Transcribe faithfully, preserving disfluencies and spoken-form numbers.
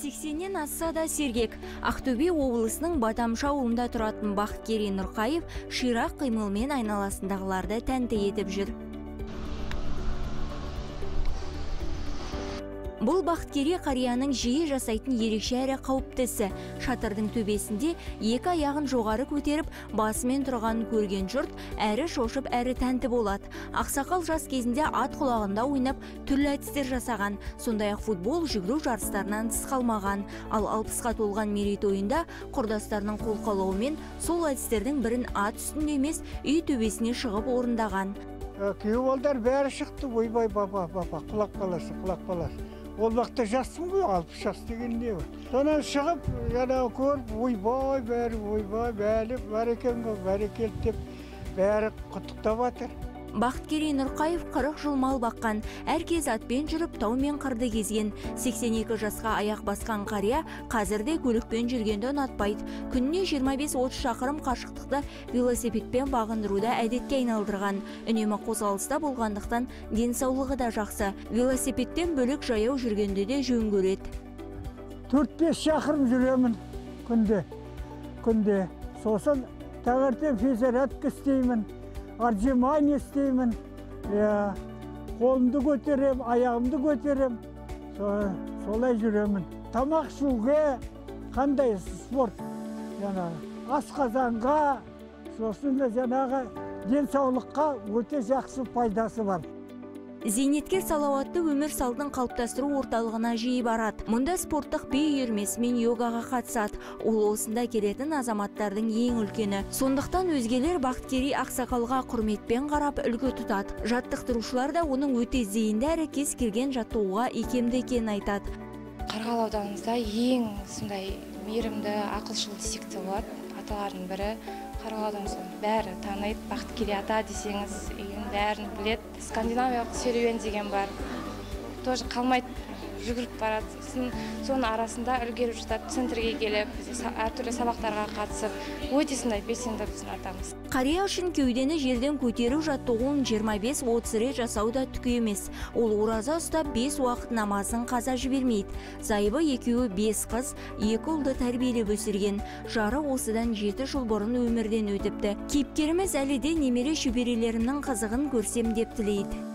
сексеннен асса да сергек. Ақтөбе облысының Батамшы ауылында тұратын Бақыткерей Нұрқаев ширақ қимылмен айналасындағыларды тәнті етіп жүр. Бұл Бақыткерей қарияның жиі жасайтын ерекше әрі қауіптісі. Шатырдың төбесінде екі аяғын жоғары көтеріп, басымен тұрғанын көрген жұрт әрі шошып, әрі тәнті болады. Ақсақал жас кезінде ат құлағында ойнап, түрлі әдістер жасаған. Сондай-ақ футбол, жүгіру жарыстарынан тыс қалмаған. Ал алпысқа толған мерейтойында құрдастарының қолқалауымен сол әдістердің бірін ат үстінде емес, үй төбесіне шығып орындаған. Күйеу балдар бәрі шықты, ойбай баба, баба, құлақ баласы, құлақ баласы. Ол вақытта жассың ғой, алпыс жас деген не бар. Сонан шығып, жаңа көріп, ойбай, бәрі, ойбай, бәрі, бәрекел, бәрекел деп, бәрі құттықтап жатыр. Бақыткерей Нұрқаев қырық жыл мал баққан, әркез атпен жүріп, тау мен қырды кезген. сексен екі жасқа аяқ басқан қария қазірде көлікпен жүргенді ұнатпайды. Күніне жиырма бес отыз шақырым қашықтықты велосипедпен бағындыруда әдетке айналдырған. Үнемі қозғалыста болғандықтан денсаулығы да жақсы. Велосипедтен бөлек жаяу жүргенді де жөн көреді. төрт бес шақырым жүремін күнде. Күнде. Сосын таңертең физзарядка істеймін. Отжимание істеймін, қолымды көтерем, аяғымды көтерем, солай жүремін. Тамақ ішуге қандай спорт, асқазанға, сосын жаңағы денсаулыққа өте жақсы пайдасы бар. Зейнеткер салауатты өмір салтын қалыптастыру орталығына жиі барады. Мұнда спорттық би үйірмесімен йогаға қатысады. Ол осында келетін азаматтардың ең үлкені. Сондықтан өзгелер Бақыткерей ақсақалға құрметпен қарап үлгі тұтады. Жаттықтырушылар да оның өте зейінді әрі кез келген жаттығуға икемді екенін айтады. Қарғалы ауданымызда ең сондай мейірімді, ақылшыл десек те болады. Аталардың бірі Қарғалы ауданымызда бәрі таниды. Бақыткерей ата десеңіз, үйін бәрін біледі. Скандинавиялық серуен деген бар. Тоже қалмайды, жүгіріп барады. Соның арасында үлгеріп жатады, центрге келіп, әртүрлі сабақтарға қатысып, өте сондай белсенді біздің атамыз. Қария үшін кеудені жерден көтеру жаттығуын жиырма бес отыз рет жасау да түк емес. Ол ораза ұстап бес уақыт намазын қаза жібермейді. Зайыбы екеуі бес қыз, екі ұлды тәрбиелеп өсірген. Жары осыдан жеті жыл бұрын өмірден өтіпті. Кейіпкеріміз әлі де немере шөберелерінің қызығын көрсем деп тілейді.